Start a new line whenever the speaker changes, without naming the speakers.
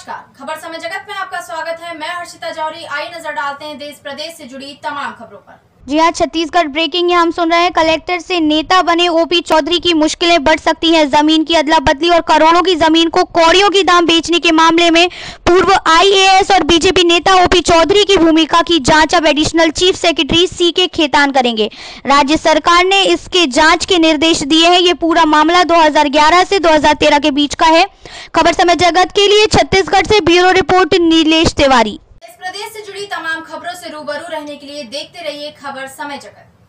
नमस्कार, खबर समय जगत में आपका स्वागत है। मैं हर्षिता जौहरी। आइए नजर डालते हैं देश प्रदेश से जुड़ी तमाम खबरों पर।
जी हाँ, छत्तीसगढ़ ब्रेकिंग है। हम सुन रहे हैं कलेक्टर से नेता बने ओपी चौधरी की मुश्किलें बढ़ सकती हैं। जमीन की अदला बदली और करोड़ों की जमीन को कौड़ियों की दाम बेचने के मामले में पूर्व आईएएस और बीजेपी नेता ओपी चौधरी की भूमिका की जांच अब additional chief secretary C K Khetan करेंगे। राज्य सरकार ने इसके जांच के निर्देश दिए हैं। ये पूरा मामला 2011 से 2013 के बीच का है। खबर समय जगत के लिए छत्तीसगढ़ से ब्यूरो रिपोर्ट नीलेश तिवारी।
देश प्रदेश से जुड़ी तमाम खबरों से रूबरू रहने के लिए देखते रहिए खबर समय जगत।